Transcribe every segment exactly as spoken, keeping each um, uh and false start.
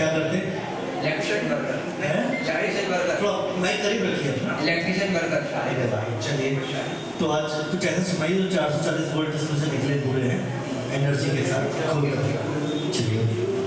क्या करते? Electrician worker हैं? इलेक्ट्रिशियन वर्कर थोड़ा माइक करीब रखिए अपना। इलेक्ट्रिशियन वर्कर अरे भाई चलिए, तो आज कुछ ऐसा सुनाइए जो चार सौ चालीस वोल्ट इसमें से निकले पूरे हैं एनर्जी के साथ। चलिए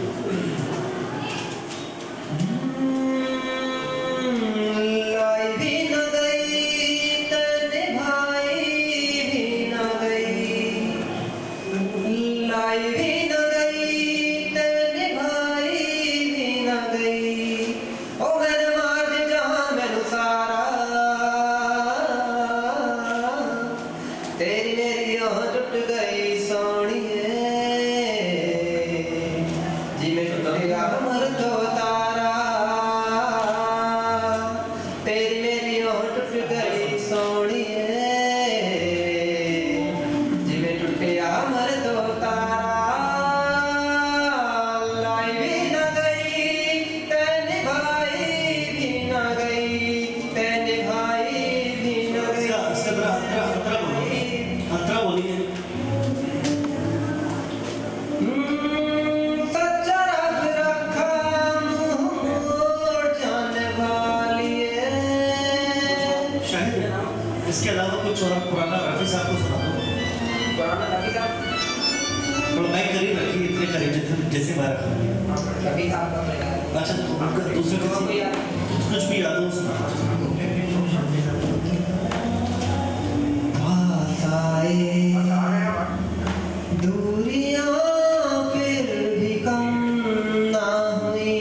इसके अलावा कुछ और पुराना रफी साहब को सुना दो। पुराना रफी साहब थोड़ा माइक करीब रखिए, इतने करीब जैसे जैसे बार रफी साहब का अच्छा तो दूसरे किसी कुछ भी याद हो सुना। दूरियां फिर भी कम ना हुई,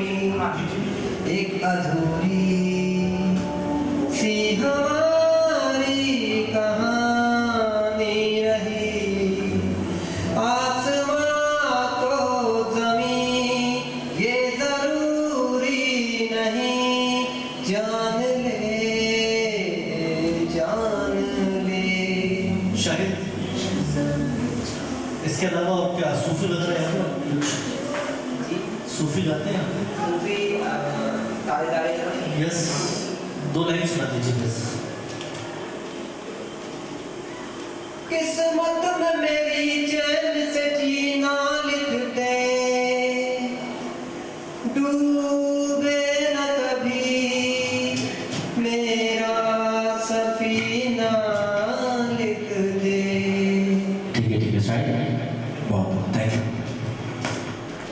एक अधूरी सी हमारी कहानी रही। आसमां को ज़मीं ये ज़रूरी नहीं, जान ले जान ले। शायद इसके अलावा और क्या सूफी वगैरह है? सूफी गाते हैं? सूफी तारे तारे यस, दो लाइन सुना दीजिए बस। किस्मत में मेरी चैन से जीना